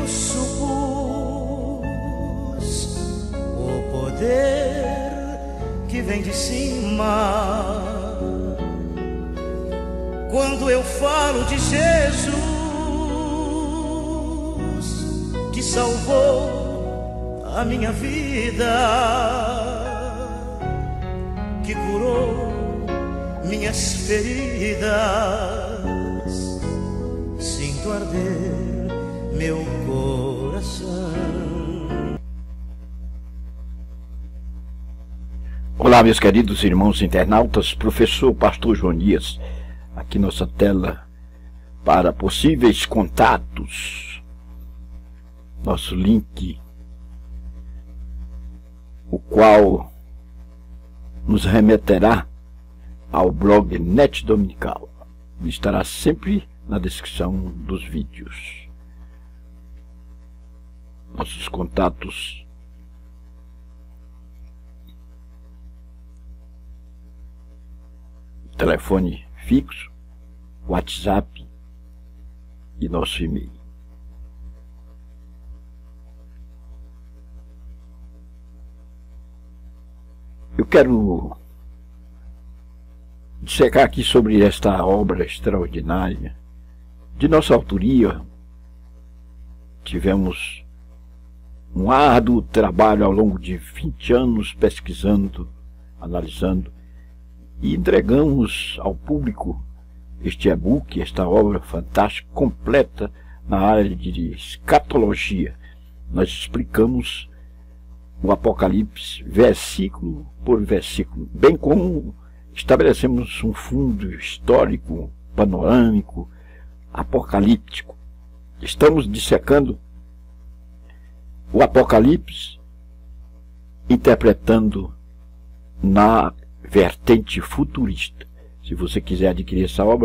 eu supus o poder que vem de cima. Quando eu falo de Jesus, que salvou a minha vida, que curou minhas feridas, sinto arder meu coração. Olá, meus queridos irmãos internautas, professor Pastor Jonias, aqui nossa tela para possíveis contatos, nosso link, o qual nos remeterá ao blog Net Dominical. Estará sempre na descrição dos vídeos. Nossos contatos: telefone fixo, WhatsApp e nosso e-mail. Eu quero dissecar aqui sobre esta obra extraordinária de nossa autoria. Tivemos um árduo trabalho ao longo de 20 anos pesquisando, analisando, e entregamos ao público este e-book, esta obra fantástica, completa na área de escatologia. Nós explicamos o Apocalipse versículo por versículo, bem como estabelecemos um fundo histórico, panorâmico, apocalíptico. Estamos dissecando o Apocalipse, interpretando na vertente futurista. Se você quiser adquirir essa obra,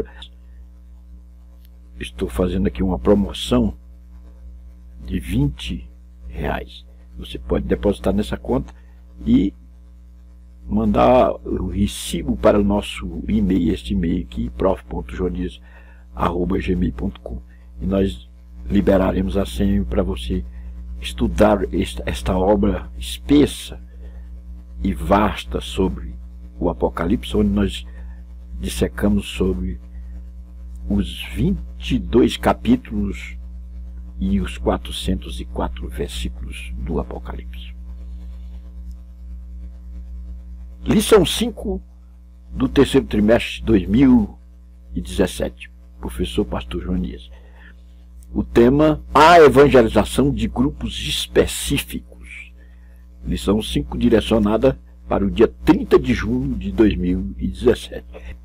estou fazendo aqui uma promoção de R$20. Você pode depositar nessa conta e mandar o recibo para o nosso e-mail, este e-mail aqui, prof.jonias@gmail.com, e nós liberaremos a senha para você estudar esta obra espessa e vasta sobre o Apocalipse, onde nós dissecamos sobre os 22 capítulos e os 404 versículos do Apocalipse. Lição 5 do terceiro trimestre de 2017. Professor Pastor Jonias. O tema: a evangelização de grupos específicos. Lição 5, direcionada para o dia 30 de junho de 2017.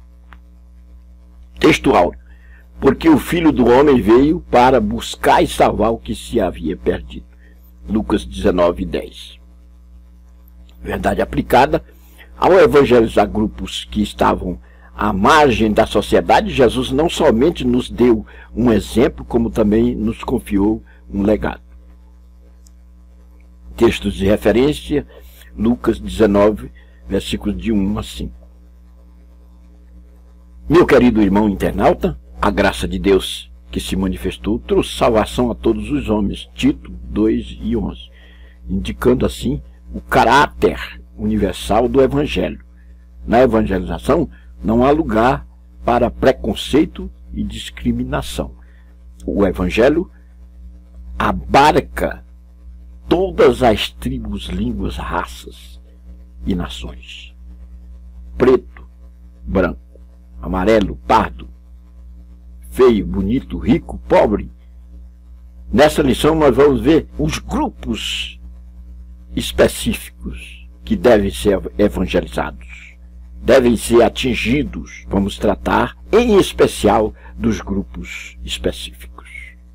Textual: porque o Filho do Homem veio para buscar e salvar o que se havia perdido. Lucas 19:10. Verdade aplicada: ao evangelizar grupos que estavam à margem da sociedade, Jesus não somente nos deu um exemplo, como também nos confiou um legado. Textos de referência: Lucas 19, versículos de 1 a 5. Meu querido irmão internauta, a graça de Deus que se manifestou trouxe salvação a todos os homens. Tito 2:11, indicando assim o caráter universal do Evangelho. Na evangelização não há lugar para preconceito e discriminação. O Evangelho abarca todas as tribos, línguas, raças e nações. Preto, branco, amarelo, pardo, feio, bonito, rico, pobre. Nessa lição nós vamos ver os grupos específicos que devem ser evangelizados, devem ser atingidos. Vamos tratar em especial dos grupos específicos.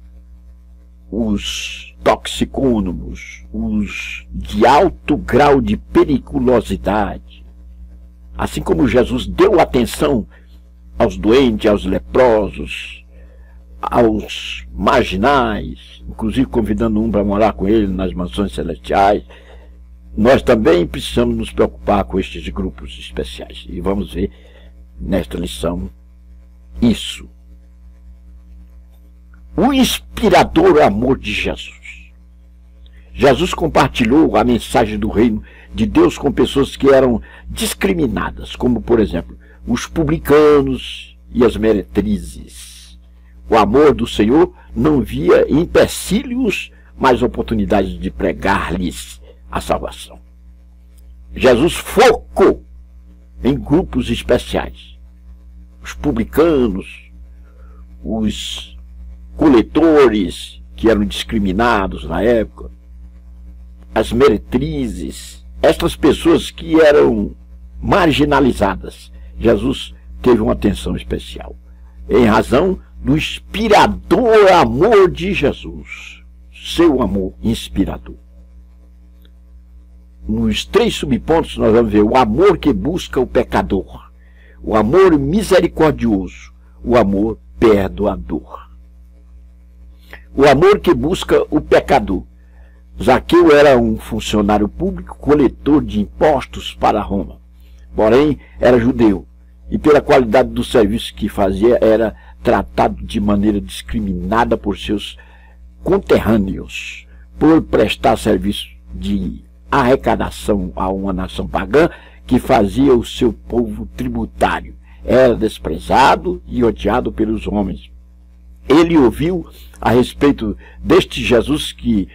Os toxicônomos, os de alto grau de periculosidade. Assim como Jesus deu atenção aos doentes, aos leprosos, aos marginais, inclusive convidando um para morar com ele nas mansões celestiais, nós também precisamos nos preocupar com estes grupos especiais. E vamos ver nesta lição isso. o inspirador amor de Jesus. Jesus compartilhou a mensagem do reino de Deus com pessoas que eram discriminadas, como, por exemplo, os publicanos e as meretrizes. O amor do Senhor não via empecilhos, mas oportunidades de pregar-lhes a salvação. Jesus focou em grupos especiais. Os publicanos, os coletores que eram discriminados na época, as meretrizes, estas pessoas que eram marginalizadas. Jesus teve uma atenção especial, em razão do inspirador amor de Jesus, seu amor inspirador. Nos 3 subpontos nós vamos ver o amor que busca o pecador, o amor misericordioso, o amor perdoador. O amor que busca o pecador. Zaqueu era um funcionário público, coletor de impostos para Roma. Porém, era judeu e pela qualidade do serviço que fazia era tratado de maneira discriminada por seus conterrâneos, por prestar serviço de arrecadação a uma nação pagã que fazia o seu povo tributário. Era desprezado e odiado pelos homens. Ele ouviu a respeito deste Jesus que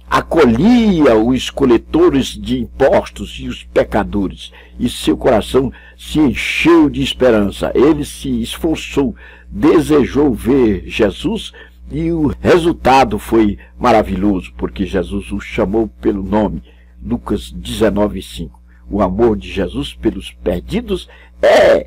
acolhia os coletores de impostos e os pecadores, e seu coração se encheu de esperança. Ele se esforçou, desejou ver Jesus, e o resultado foi maravilhoso, porque Jesus o chamou pelo nome. Lucas 19:5. O amor de Jesus pelos perdidos é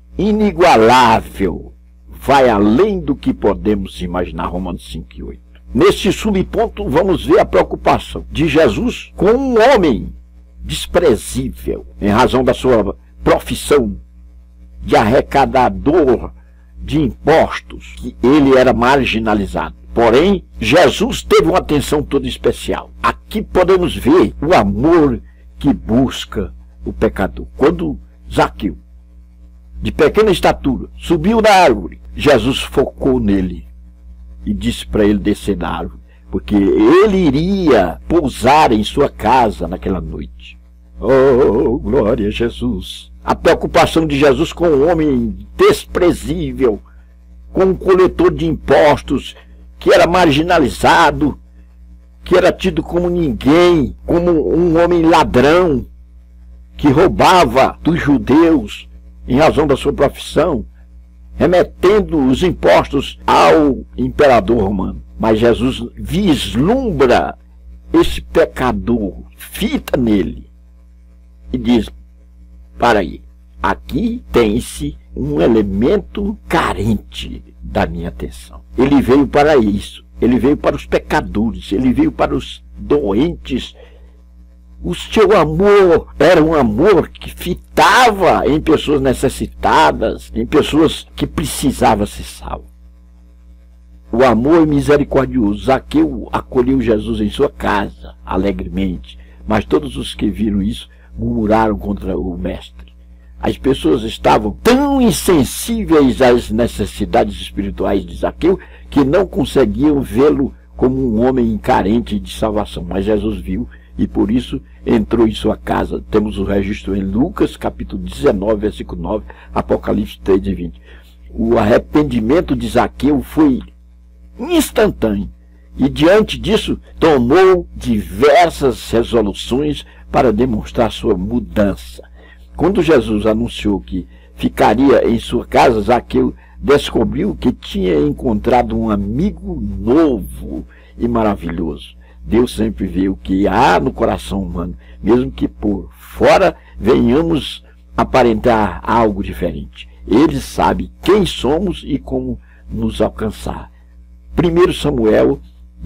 inigualável, vai além do que podemos imaginar. Romanos 5:8. Neste subponto, vamos ver a preocupação de Jesus com um homem desprezível, em razão da sua profissão de arrecadador de impostos, que ele era marginalizado. Porém, Jesus teve uma atenção toda especial. Aqui podemos ver o amor que busca o pecador. Quando Zaqueu, de pequena estatura, subiu da árvore, Jesus focou nele e disse para ele descer da árvore, porque ele iria pousar em sua casa naquela noite. Oh, glória a Jesus! A preocupação de Jesus com um homem desprezível, com um coletor de impostos que era marginalizado, que era tido como ninguém, como um homem ladrão, que roubava dos judeus em razão da sua profissão, remetendo os impostos ao imperador romano. Mas Jesus vislumbra esse pecador, fita nele e diz: para aí, aqui tem-se um elemento carente da minha atenção. Ele veio para isso, ele veio para os pecadores, ele veio para os doentes. O seu amor era um amor que fitava em pessoas necessitadas, em pessoas que precisavam ser salvas. O amor misericordioso. Zaqueu acolheu Jesus em sua casa, alegremente, mas todos os que viram isso murmuraram contra o mestre. As pessoas estavam tão insensíveis às necessidades espirituais de Zaqueu que não conseguiam vê-lo como um homem carente de salvação. Mas Jesus viu e por isso entrou em sua casa. Temos o registro em Lucas, capítulo 19, versículo 9, Apocalipse 3:20. O arrependimento de Zaqueu foi instantâneo e diante disso tomou diversas resoluções para demonstrar sua mudança. Quando Jesus anunciou que ficaria em sua casa, Zaqueu descobriu que tinha encontrado um amigo novo e maravilhoso. Deus sempre vê o que há no coração humano, mesmo que por fora venhamos aparentar algo diferente. Ele sabe quem somos e como nos alcançar. 1 Samuel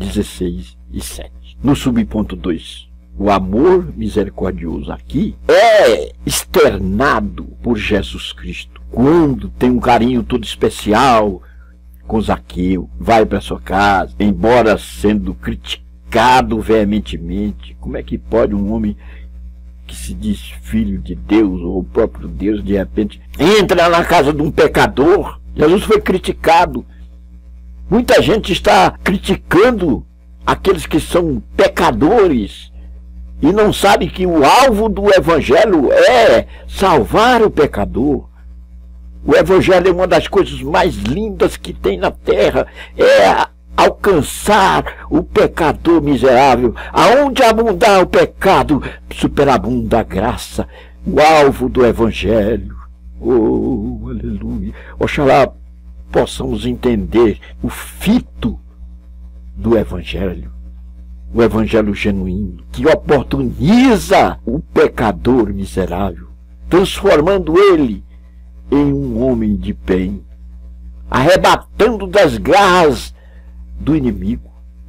16:7. No subponto 2. O amor misericordioso aqui é externado por Jesus Cristo. Quando tem um carinho todo especial com Zaqueu, vai para sua casa, embora sendo criticado veementemente. Como é que pode um homem que se diz filho de Deus, ou o próprio Deus, de repente entra na casa de um pecador? Jesus foi criticado Muita gente está criticando aqueles que são pecadores e não sabe que o alvo do Evangelho é salvar o pecador. O Evangelho é uma das coisas mais lindas que tem na terra, é alcançar o pecador miserável. Aonde abundar o pecado, superabunda a graça. O alvo do Evangelho. Oh, aleluia. Oxalá possamos entender o fito do Evangelho. O Evangelho genuíno, que oportuniza o pecador miserável, transformando ele em um homem de bem, arrebatando das garras do inimigo,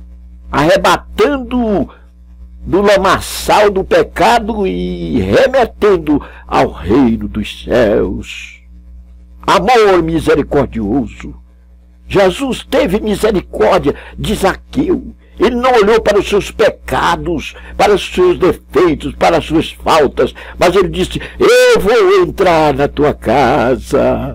arrebatando do lamaçal do pecado e remetendo ao reino dos céus. Amor misericordioso. Jesus teve misericórdia de Zaqueu. Ele não olhou para os seus pecados, para os seus defeitos, para as suas faltas, mas ele disse: eu vou entrar na tua casa.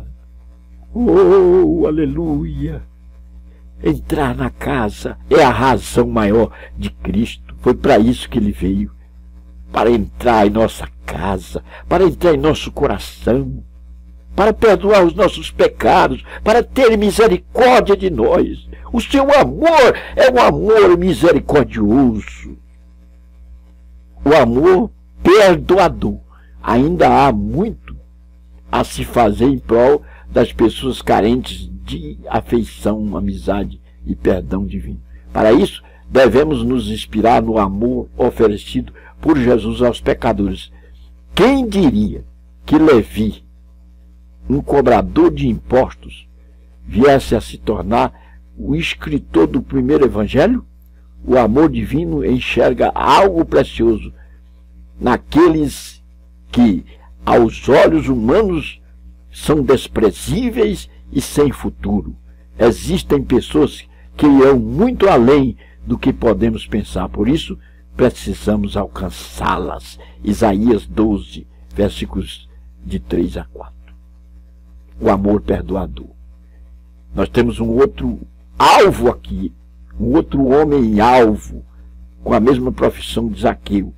Oh, aleluia! Entrar na casa é a razão maior de Cristo. Foi para isso que ele veio, para entrar em nossa casa, para entrar em nosso coração, para perdoar os nossos pecados, para ter misericórdia de nós. O seu amor é um amor misericordioso, o amor perdoador. Ainda há muito a se fazer em prol das pessoas carentes de afeição, amizade e perdão divino. Para isso, devemos nos inspirar no amor oferecido por Jesus aos pecadores. Quem diria que Levi, um cobrador de impostos, viesse a se tornar o escritor do primeiro evangelho? O amor divino enxerga algo precioso naqueles que, aos olhos humanos, são desprezíveis e sem futuro. Existem pessoas que irão muito além do que podemos pensar. Por isso, precisamos alcançá-las. Isaías 12, versículos de 3 a 4. O amor perdoador. Nós temos um outro alvo aqui, um outro homem alvo, com a mesma profissão de Zaqueu.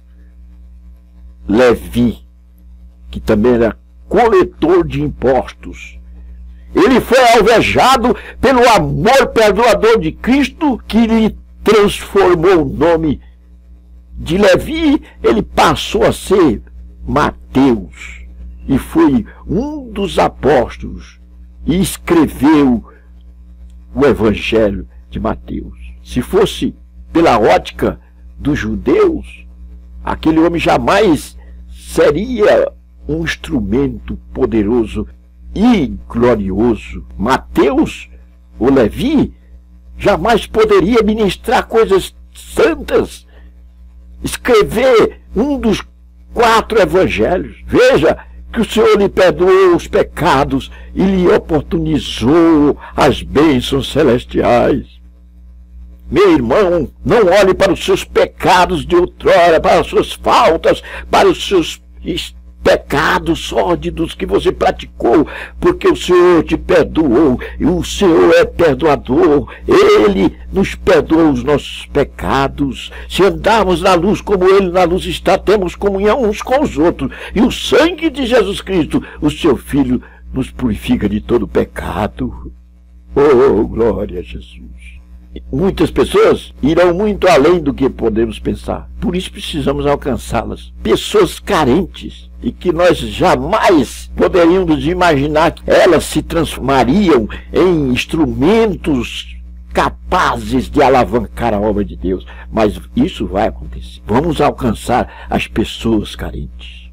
Levi, que também era coletor de impostos. Ele foi alvejado pelo amor perdoador de Cristo, que lhe transformou o nome de Levi. Ele passou a ser Mateus e foi um dos apóstolos e escreveu o Evangelho de Mateus. Se fosse pela ótica dos judeus, aquele homem jamais seria um instrumento poderoso e glorioso. Mateus, o Levi, jamais poderia ministrar coisas santas, escrever um dos 4 evangelhos. Veja que o Senhor lhe perdoou os pecados e lhe oportunizou as bênçãos celestiais. Meu irmão, não olhe para os seus pecados de outrora, para as suas faltas, para os seus pecados sórdidos que você praticou, porque o Senhor te perdoou e o Senhor é perdoador. Ele nos perdoa os nossos pecados. Se andarmos na luz como Ele na luz está, temos comunhão uns com os outros, e o sangue de Jesus Cristo, o seu Filho, nos purifica de todo pecado. Oh, glória a Jesus! Muitas pessoas irão muito além do que podemos pensar. Por isso precisamos alcançá-las. Pessoas carentes e que nós jamais poderíamos imaginar que elas se transformariam em instrumentos capazes de alavancar a obra de Deus. Mas isso vai acontecer. Vamos alcançar as pessoas carentes.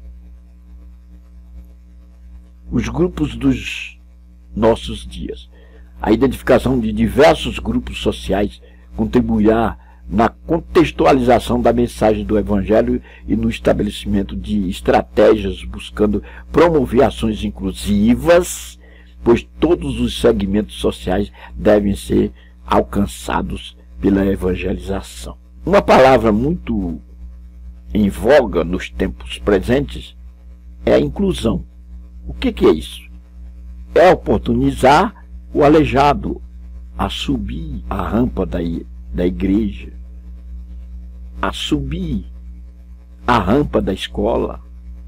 Os grupos dos nossos dias. A identificação de diversos grupos sociais contribuirá na contextualização da mensagem do Evangelho e no estabelecimento de estratégias buscando promover ações inclusivas, pois todos os segmentos sociais devem ser alcançados pela evangelização. Uma palavra muito em voga nos tempos presentes é a inclusão. O que é isso? É oportunizar o aleijado, a subir a rampa da igreja, a subir a rampa da escola,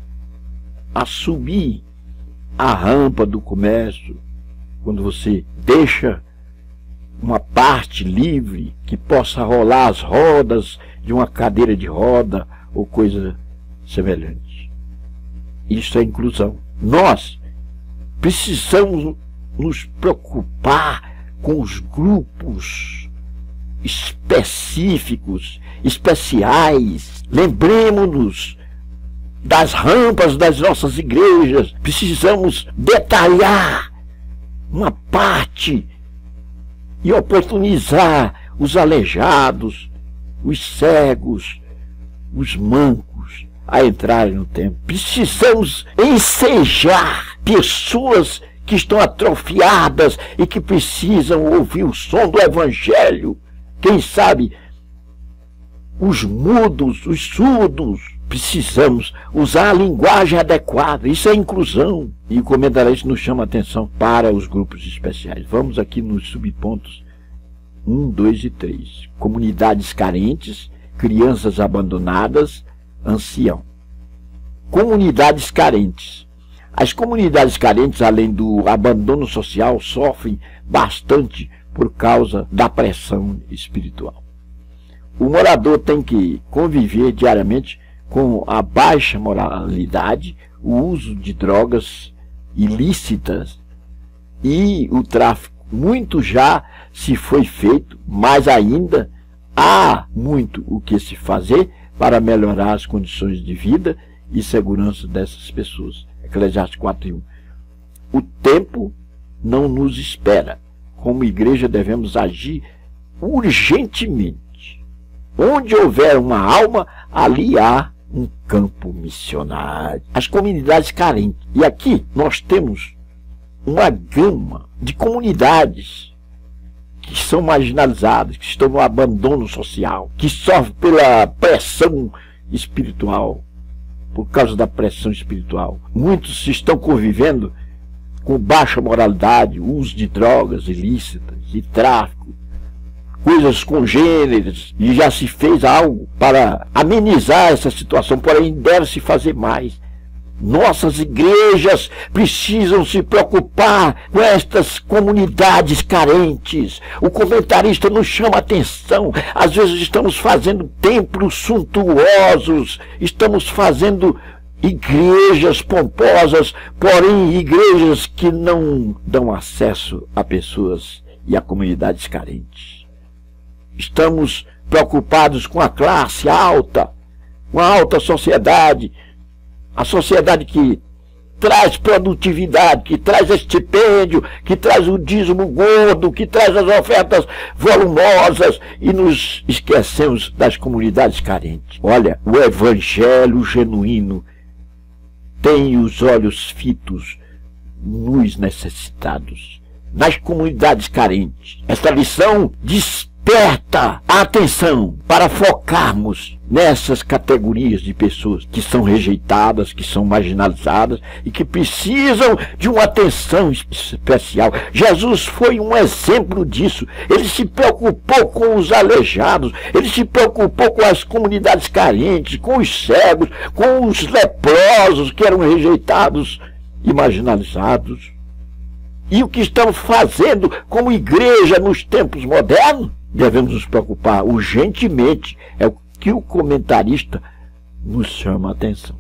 a subir a rampa do comércio, quando você deixa uma parte livre que possa rolar as rodas de uma cadeira de roda ou coisa semelhante. Isso é inclusão. Nós precisamos nos preocupar com os grupos específicos, especiais. Lembremos-nos das rampas das nossas igrejas. Precisamos detalhar uma parte e oportunizar os aleijados, os cegos, os mancos a entrarem no templo. Precisamos ensejar pessoas que estão atrofiadas e que precisam ouvir o som do Evangelho. Quem sabe os mudos, os surdos. Precisamos usar a linguagem adequada. Isso é inclusão. E o comentarista nos chama a atenção para os grupos especiais. Vamos aqui nos subpontos 1, 2 e 3. Comunidades carentes, crianças abandonadas, ancião. Comunidades carentes. As comunidades carentes, além do abandono social, sofrem bastante por causa da pressão espiritual. O morador tem que conviver diariamente com a baixa moralidade, o uso de drogas ilícitas e o tráfico. Muito já se foi feito, mas ainda há muito o que se fazer para melhorar as condições de vida e segurança dessas pessoas. Eclesiastes 4:1. O tempo não nos espera. Como igreja devemos agir urgentemente. Onde houver uma alma, ali há um campo missionário. As comunidades carentes. E aqui nós temos uma gama de comunidades que são marginalizadas, que estão no abandono social, que sofrem pela pressão espiritual. Por causa da pressão espiritual. Muitos estão convivendo com baixa moralidade, uso de drogas ilícitas e tráfico, coisas congêneres, e já se fez algo para amenizar essa situação, porém deve-se fazer mais. Nossas igrejas precisam se preocupar com estas comunidades carentes. O comentarista nos chama a atenção. Às vezes estamos fazendo templos suntuosos, estamos fazendo igrejas pomposas, porém igrejas que não dão acesso a pessoas e a comunidades carentes. Estamos preocupados com a classe alta, com a alta sociedade, a sociedade que traz produtividade, que traz estipêndio, que traz o dízimo gordo, que traz as ofertas volumosas, e nos esquecemos das comunidades carentes. Olha, o evangelho genuíno tem os olhos fitos nos necessitados, nas comunidades carentes. Esta lição desperta a atenção para focarmos nessas categorias de pessoas que são rejeitadas, que são marginalizadas e que precisam de uma atenção especial. Jesus foi um exemplo disso. Ele se preocupou com os aleijados, ele se preocupou com as comunidades carentes, com os cegos, com os leprosos que eram rejeitados e marginalizados. E o que estamos fazendo como igreja nos tempos modernos? Devemos nos preocupar urgentemente. É o que o comentarista nos chama a atenção.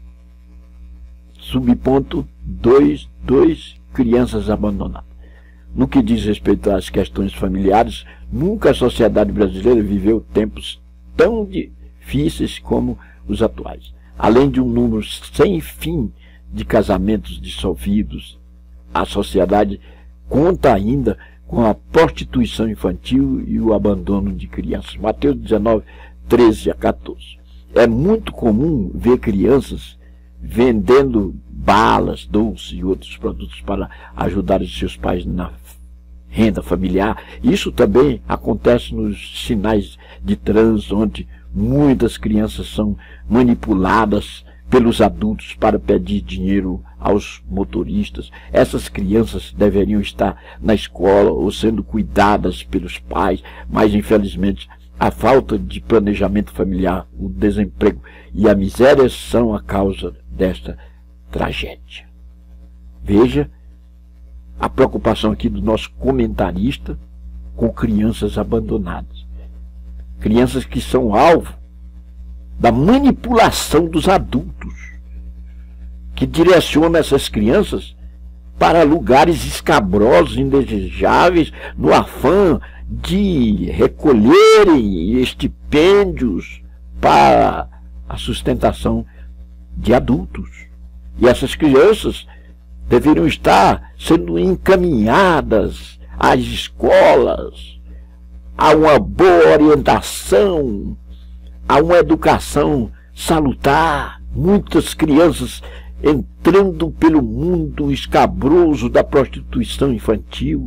Subponto 2.2. Crianças abandonadas. No que diz respeito às questões familiares, nunca a sociedade brasileira viveu tempos tão difíceis como os atuais. Além de um número sem fim de casamentos dissolvidos, a sociedade conta ainda com a prostituição infantil e o abandono de crianças. Mateus 19, 13 a 14. É muito comum ver crianças vendendo balas, doces e outros produtos para ajudar os seus pais na renda familiar. Isso também acontece nos sinais de trânsito, onde muitas crianças são manipuladas pelos adultos para pedir dinheiro aos motoristas. Essas crianças deveriam estar na escola ou sendo cuidadas pelos pais, mas infelizmente a falta de planejamento familiar, o desemprego e a miséria são a causa desta tragédia. Veja a preocupação aqui do nosso comentarista com crianças abandonadas. Crianças que são alvo da manipulação dos adultos, que direcionam essas crianças para lugares escabrosos, indesejáveis, no afã de recolherem estipêndios para a sustentação de adultos. E essas crianças deveriam estar sendo encaminhadas às escolas, a uma boa orientação, a uma educação salutar. Muitas crianças entrando pelo mundo escabroso da prostituição infantil,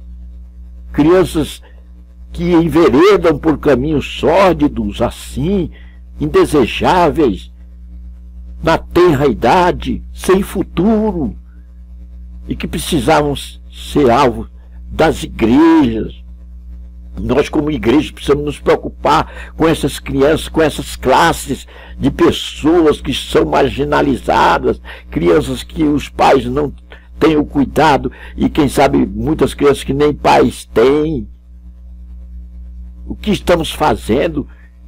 crianças que enveredam por caminhos sórdidos, assim, indesejáveis, na tenra idade, sem futuro, e que precisavam ser alvo das igrejas. Nós, como igreja, precisamos nos preocupar com essas crianças, com essas classes de pessoas que são marginalizadas, crianças que os pais não têm o cuidado, e quem sabe muitas crianças que nem pais têm. O que estamos fazendo?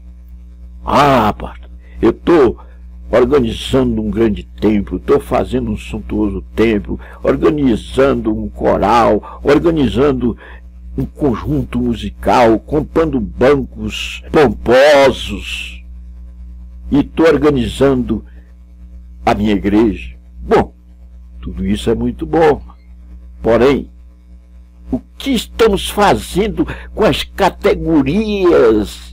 Pastor, eu estou organizando um grande templo, estou fazendo um suntuoso templo, organizando um coral, organizando um conjunto musical, comprando bancos pomposos, e estou organizando a minha igreja. Bom, tudo isso é muito bom, porém, o que estamos fazendo com as categorias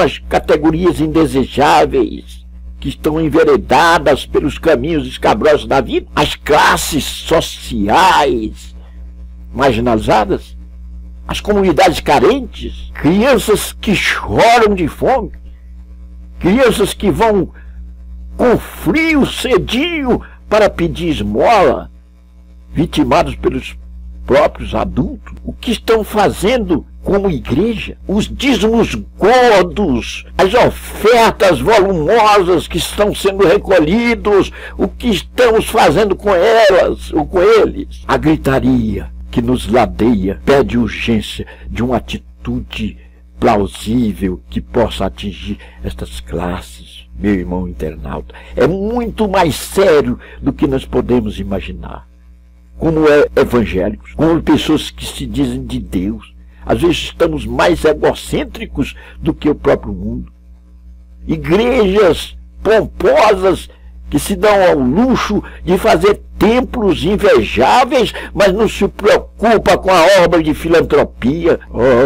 indesejáveis que estão enveredadas pelos caminhos escabrosos da vida? As classes sociais marginalizadas, as comunidades carentes, crianças que choram de fome, crianças que vão com frio cedinho para pedir esmola, vitimados pelos próprios adultos. O que estão fazendo como igreja? Os dízimos gordos, as ofertas volumosas que estão sendo recolhidos, o que estamos fazendo com elas ou com eles? A gritaria que nos ladeia pede urgência de uma atitude plausível que possa atingir estas classes, meu irmão internauta. É muito mais sério do que nós podemos imaginar. Como evangélicos, como pessoas que se dizem de Deus, às vezes estamos mais egocêntricos do que o próprio mundo. Igrejas pomposas que se dão ao luxo de fazer templos invejáveis, mas não se preocupa com a obra de filantropia.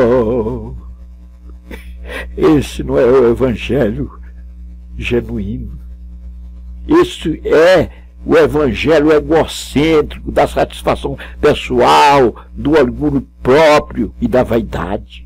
Esse não é o evangelho genuíno. Esse é o evangelho egocêntrico, da satisfação pessoal, do orgulho próprio e da vaidade.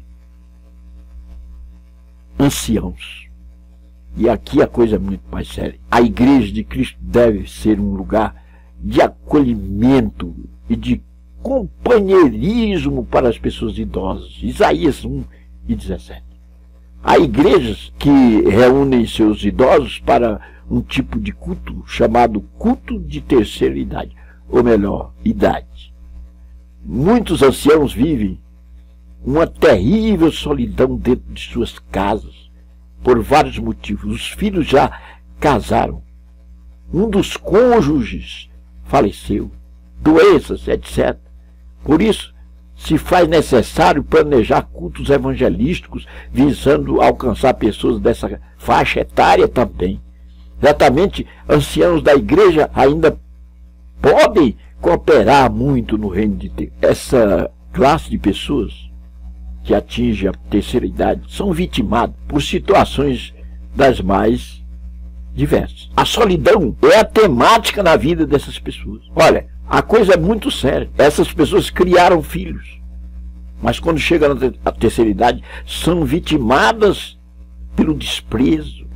Anciãos. E aqui a coisa é muito mais séria. A igreja de Cristo deve ser um lugar de acolhimento e de companheirismo para as pessoas idosas. Isaías 1:17. Há igrejas que reúnem seus idosos para um tipo de culto chamado culto de terceira idade, ou melhor, idade. Muitos anciãos vivem uma terrível solidão dentro de suas casas, por vários motivos. Os filhos já casaram, um dos cônjuges faleceu, doenças, etc. Por isso, se faz necessário planejar cultos evangelísticos visando alcançar pessoas dessa faixa etária também. Exatamente, anciãos da igreja ainda podem cooperar muito no reino de Deus. Essa classe de pessoas que atinge a terceira idade são vitimados por situações das mais diversas. A solidão é a temática na vida dessas pessoas. Olha, a coisa é muito séria. Essas pessoas criaram filhos, mas quando chegam à terceira idade, são vitimadas pelo desprezo,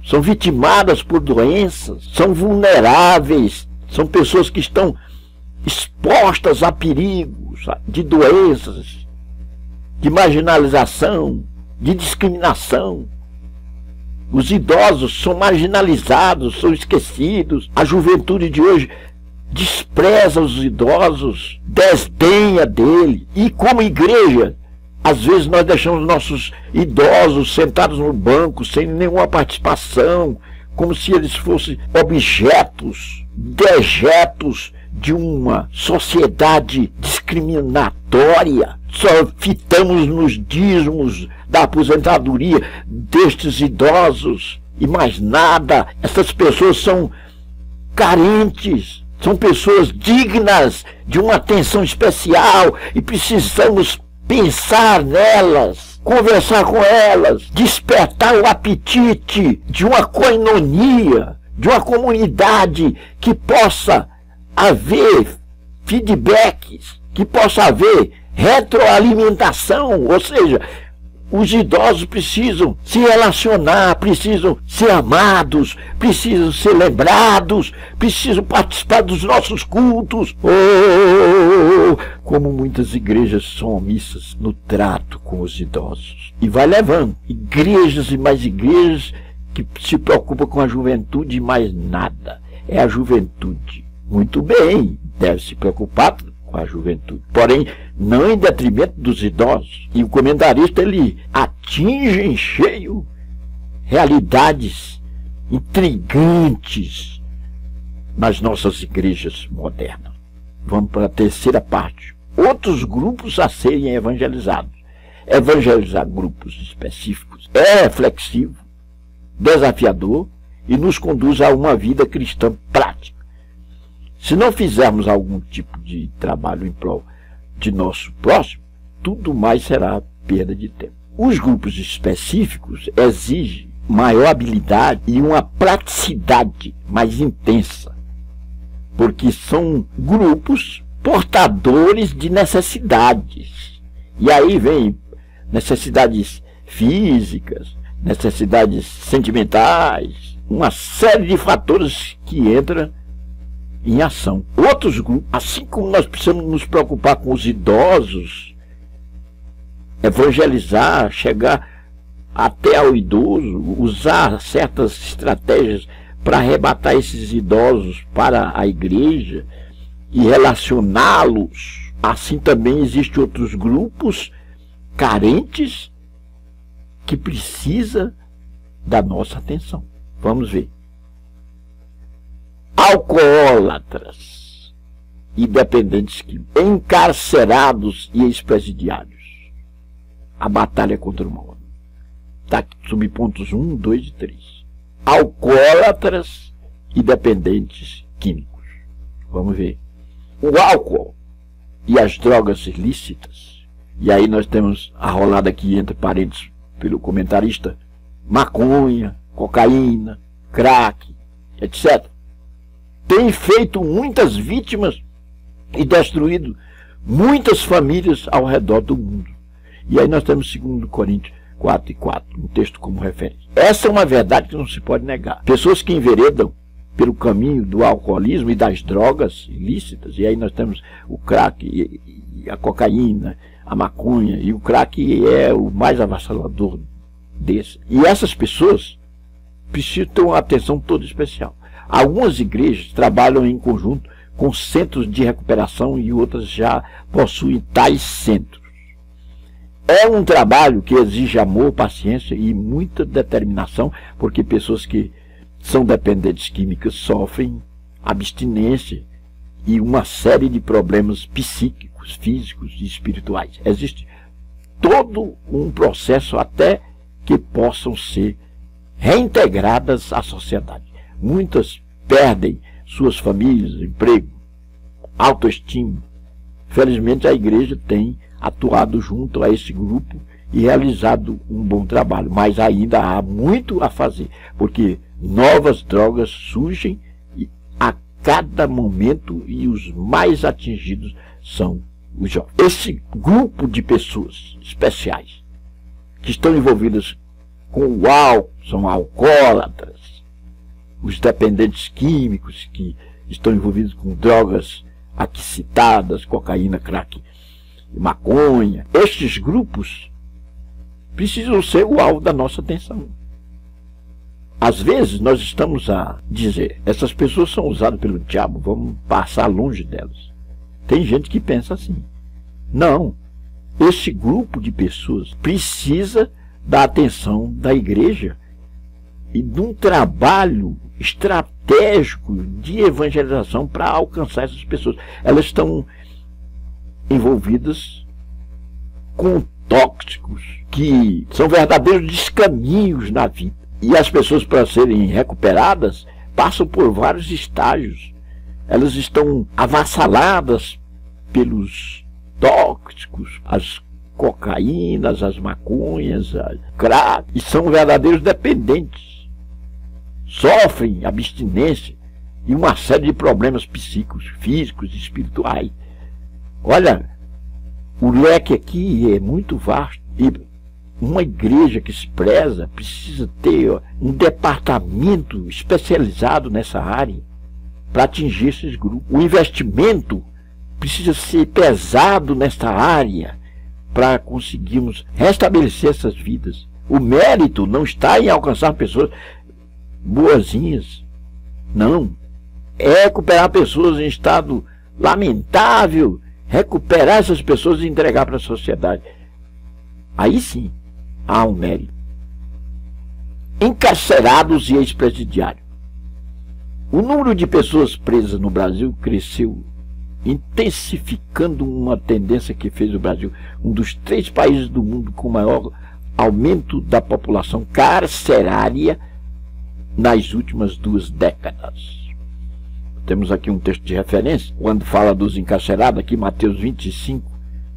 são vitimadas por doenças, são vulneráveis, são pessoas que estão expostas a perigos de doenças, de marginalização, de discriminação. Os idosos são marginalizados, são esquecidos. A juventude de hoje despreza os idosos, desdenha dele. E como igreja, às vezes nós deixamos nossos idosos sentados no banco, sem nenhuma participação, como se eles fossem objetos, dejetos de uma sociedade discriminatória. Só fitamos nos dízimos da aposentadoria destes idosos e mais nada. Essas pessoas são carentes, são pessoas dignas de uma atenção especial e precisamos pensar nelas, conversar com elas, despertar o apetite de uma koinonia, de uma comunidade que possa haver feedbacks, que possa haver retroalimentação, ou seja, os idosos precisam se relacionar, precisam ser amados, precisam ser lembrados, precisam participar dos nossos cultos. Como muitas igrejas são omissas no trato com os idosos. E vai levando igrejas e mais igrejas que se preocupam com a juventude e mais nada. É a juventude. Muito bem, deve se preocupar com a juventude, porém não em detrimento dos idosos. E o comentarista, ele atinge em cheio realidades intrigantes nas nossas igrejas modernas. Vamos para a terceira parte. Outros grupos a serem evangelizados. Evangelizar grupos específicos é reflexivo, desafiador e nos conduz a uma vida cristã prática. Se não fizermos algum tipo de trabalho em prol de nosso próximo, tudo mais será perda de tempo. Os grupos específicos exigem maior habilidade e uma praticidade mais intensa, porque são grupos portadores de necessidades. E aí vem necessidades físicas, necessidades sentimentais, uma série de fatores que entram em ação. Outros grupos, assim como nós precisamos nos preocupar com os idosos, evangelizar, chegar até ao idoso, usar certas estratégias para arrebatar esses idosos para a igreja e relacioná-los. Assim também existem outros grupos carentes que precisam da nossa atenção. Vamos ver. Alcoólatras e dependentes químicos, encarcerados e ex-presidiários. A batalha contra o mal. Está aqui, subpontos 1, 2 e 3. Alcoólatras e dependentes químicos. Vamos ver. O álcool e as drogas ilícitas. E aí nós temos a rolada aqui entre parênteses pelo comentarista: maconha, cocaína, crack, etc. Tem feito muitas vítimas e destruído muitas famílias ao redor do mundo. E aí nós temos 2 Coríntios 4 e 4, um texto como referência. Essa é uma verdade que não se pode negar. Pessoas que enveredam pelo caminho do alcoolismo e das drogas ilícitas, e aí nós temos o crack e a cocaína, a maconha, e o crack é o mais avassalador desse. E essas pessoas precisam ter uma atenção toda especial. Algumas igrejas trabalham em conjunto com centros de recuperação e outras já possuem tais centros. É um trabalho que exige amor, paciência e muita determinação, porque pessoas que são dependentes químicas sofrem abstinência e uma série de problemas psíquicos, físicos e espirituais. Existe todo um processo até que possam ser reintegradas à sociedade. Muitas perdem suas famílias, emprego, autoestima. Felizmente a igreja tem atuado junto a esse grupo e realizado um bom trabalho, mas ainda há muito a fazer, porque novas drogas surgem a cada momento e os mais atingidos são os jovens. Esse grupo de pessoas especiais que estão envolvidas com o álcool, são alcoólatras. Os dependentes químicos que estão envolvidos com drogas aqui citadas, cocaína, crack e maconha. Estes grupos precisam ser o alvo da nossa atenção. Às vezes nós estamos a dizer, essas pessoas são usadas pelo diabo, vamos passar longe delas. Tem gente que pensa assim. Não, esse grupo de pessoas precisa da atenção da igreja e de um trabalho estratégico de evangelização para alcançar essas pessoas. Elas estão envolvidas com tóxicos que são verdadeiros descaminhos na vida. E as pessoas, para serem recuperadas, passam por vários estágios. Elas estão avassaladas pelos tóxicos, as cocaínas, as maconhas, as crack, e são verdadeiros dependentes. Sofrem abstinência e uma série de problemas psíquicos, físicos e espirituais. Olha, o leque aqui é muito vasto e uma igreja que se preza precisa ter um departamento especializado nessa área para atingir esses grupos. O investimento precisa ser pesado nesta área para conseguirmos restabelecer essas vidas. O mérito não está em alcançar pessoas boazinhas. Não. É recuperar pessoas em estado lamentável, recuperar essas pessoas e entregar para a sociedade. Aí sim há um mérito. Encarcerados e ex-presidiários. O número de pessoas presas no Brasil cresceu, intensificando uma tendência que fez o Brasil um dos 3 países do mundo com maior aumento da população carcerária nas últimas 2 décadas. Temos aqui um texto de referência, quando fala dos encarcerados, aqui Mateus 25,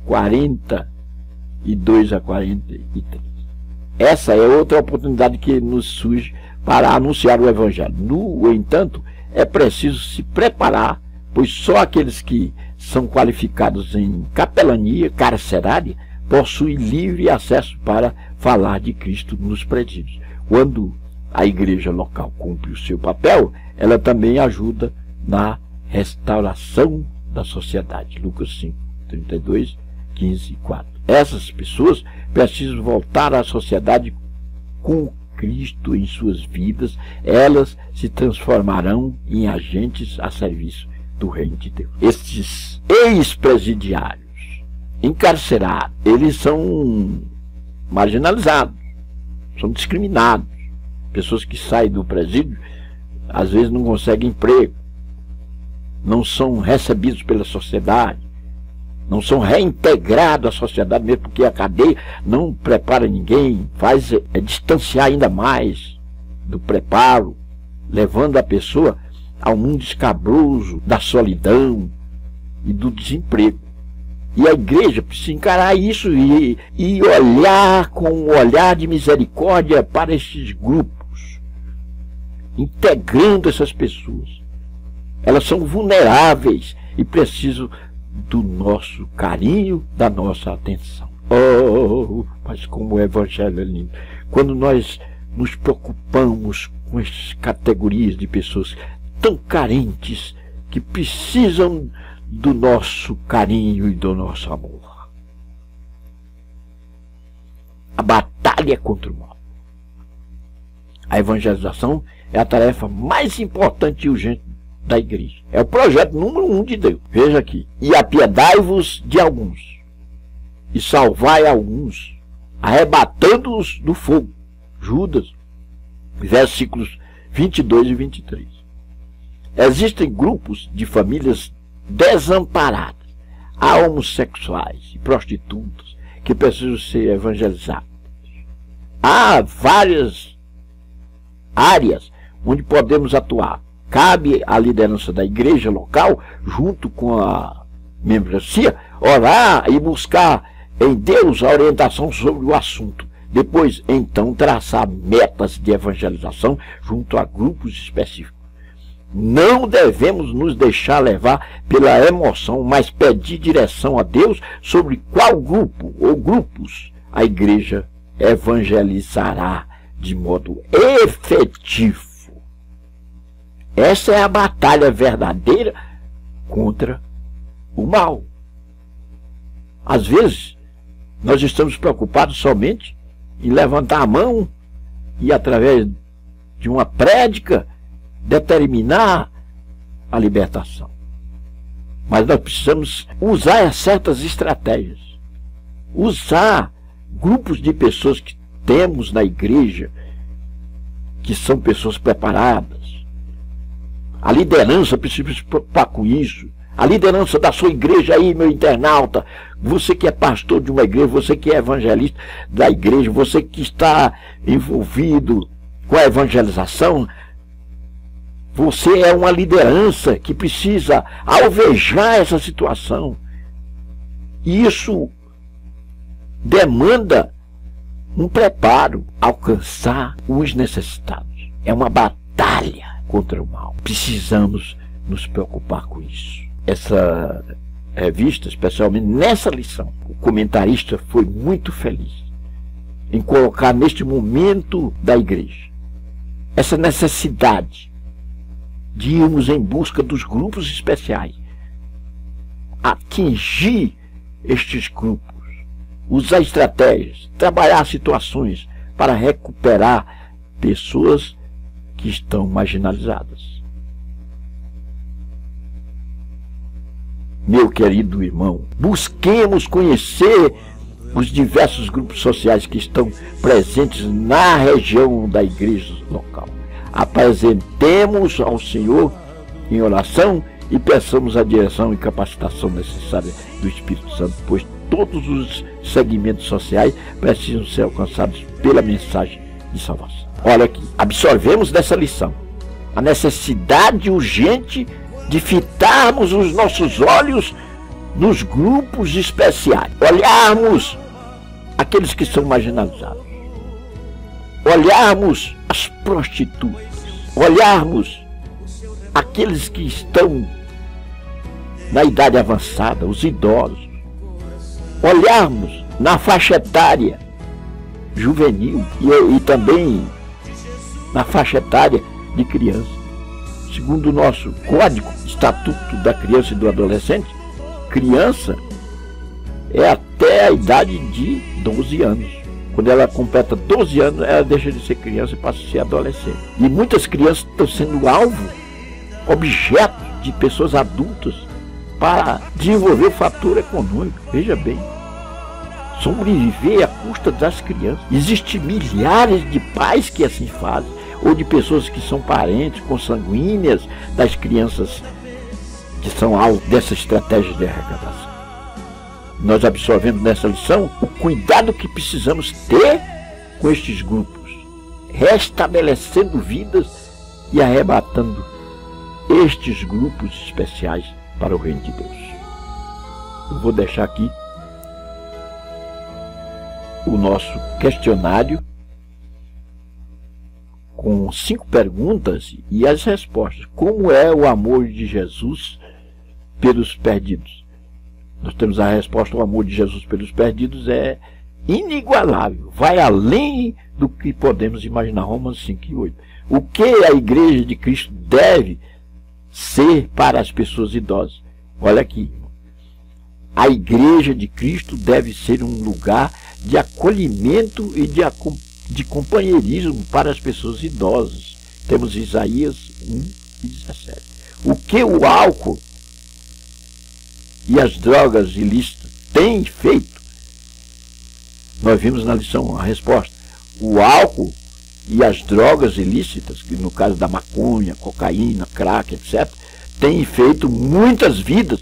42 a 43. Essa é outra oportunidade que nos surge para anunciar o Evangelho. No entanto, é preciso se preparar, pois só aqueles que são qualificados em capelania carcerária possuem livre acesso para falar de Cristo nos presídios. Quando a igreja local cumpre o seu papel, ela também ajuda na restauração da sociedade. Lucas 5, 32, 15 e 4. Essas pessoas precisam voltar à sociedade com Cristo em suas vidas. Elas se transformarão em agentes a serviço do reino de Deus. Estes ex-presidiários, encarcerados, eles são marginalizados, são discriminados. Pessoas que saem do presídio, às vezes não conseguem emprego, não são recebidos pela sociedade, não são reintegrados à sociedade, mesmo porque a cadeia não prepara ninguém, faz distanciar ainda mais do preparo, levando a pessoa ao mundo escabroso da solidão e do desemprego. E a igreja precisa encarar isso e olhar com um olhar de misericórdia para esses grupos, integrando essas pessoas. Elas são vulneráveis e precisam do nosso carinho, da nossa atenção. Oh, mas como o Evangelho é lindo. Quando nós nos preocupamos com essas categorias de pessoas tão carentes, que precisam do nosso carinho e do nosso amor. A batalha contra o mal. A evangelização é a tarefa mais importante e urgente da igreja. É o projeto número 1 de Deus. Veja aqui. E apiedai-vos de alguns, e salvai alguns, arrebatando-os do fogo. Judas, versículos 22 e 23. Existem grupos de famílias desamparadas, há homossexuais e prostitutas que precisam ser evangelizados. Há várias áreas onde podemos atuar. Cabe à liderança da igreja local, junto com a membresia, orar e buscar em Deus a orientação sobre o assunto. Depois, então, traçar metas de evangelização junto a grupos específicos. Não devemos nos deixar levar pela emoção, mas pedir direção a Deus sobre qual grupo ou grupos a igreja evangelizará de modo efetivo. Essa é a batalha verdadeira contra o mal. Às vezes, nós estamos preocupados somente em levantar a mão e, através de uma prédica, determinar a libertação. Mas nós precisamos usar certas estratégias. Usar grupos de pessoas que temos na igreja, que são pessoas preparadas. A liderança precisa se preocupar com isso. A liderança da sua igreja aí, meu internauta, você que é pastor de uma igreja, você que é evangelista da igreja, você que está envolvido com a evangelização, você é uma liderança que precisa alvejar essa situação. E isso demanda um preparo, alcançar os necessitados. É uma batalha contra o mal. Precisamos nos preocupar com isso. Essa revista, especialmente nessa lição, o comentarista foi muito feliz em colocar neste momento da igreja essa necessidade de irmos em busca dos grupos especiais, atingir estes grupos, usar estratégias, trabalhar situações para recuperar pessoas que estão marginalizadas. Meu querido irmão, busquemos conhecer os diversos grupos sociais que estão presentes na região da igreja local. Apresentemos ao Senhor em oração e peçamos a direção e capacitação necessária do Espírito Santo, pois todos os segmentos sociais precisam ser alcançados pela mensagem de salvação. Olha aqui, absorvemos dessa lição a necessidade urgente de fitarmos os nossos olhos nos grupos especiais, olharmos aqueles que são marginalizados, olharmos as prostitutas, olharmos aqueles que estão na idade avançada, os idosos, olharmos na faixa etária juvenil e também na faixa etária de criança. Segundo o nosso Código Estatuto da Criança e do Adolescente, criança é até a idade de 12 anos. Quando ela completa 12 anos, ela deixa de ser criança e passa a ser adolescente. E muitas crianças estão sendo alvo, objeto de pessoas adultas para desenvolver o fator econômico. Veja bem, sobreviver à custa das crianças. Existem milhares de pais que assim fazem, ou de pessoas que são parentes, consanguíneas das crianças que são alvo dessa estratégia de arrecadação. Nós absorvemos nessa lição o cuidado que precisamos ter com estes grupos, restabelecendo vidas e arrebatando estes grupos especiais para o reino de Deus. Eu vou deixar aqui o nosso questionário com 5 perguntas e as respostas. Como é o amor de Jesus pelos perdidos? Nós temos a resposta: o amor de Jesus pelos perdidos é inigualável, vai além do que podemos imaginar. Romanos 5:8. O que a igreja de Cristo deve ser para as pessoas idosas? Olha aqui, a igreja de Cristo deve ser um lugar de acolhimento e de companheirismo para as pessoas idosas. Temos Isaías 1:17. O que o álcool e as drogas ilícitas têm feito? Nós vimos na lição a resposta. O álcool e as drogas ilícitas, que no caso da maconha, cocaína, crack, etc., têm feito muitas vidas,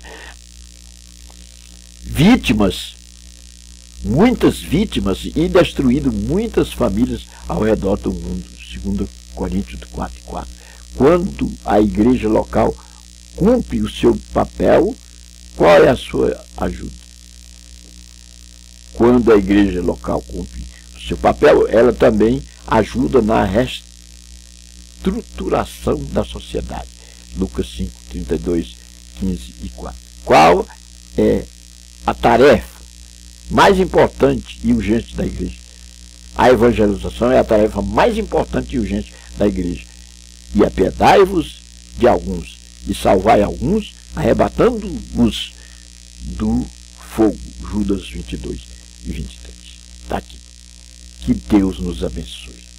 muitas vítimas e destruído muitas famílias ao redor do mundo. 2 Coríntios 4:4. Quando a igreja local cumpre o seu papel, qual é a sua ajuda? Quando a igreja local cumpre o seu papel, ela também ajuda na reestruturação da sociedade. Lucas 5:32, 15 e 4. Qual é a tarefa mais importante e urgente da igreja? A evangelização é a tarefa mais importante e urgente da igreja. E apiedai-vos de alguns, e salvai alguns, arrebatando-os do fogo. Judas 22 e 23. Está aqui. Que Deus nos abençoe.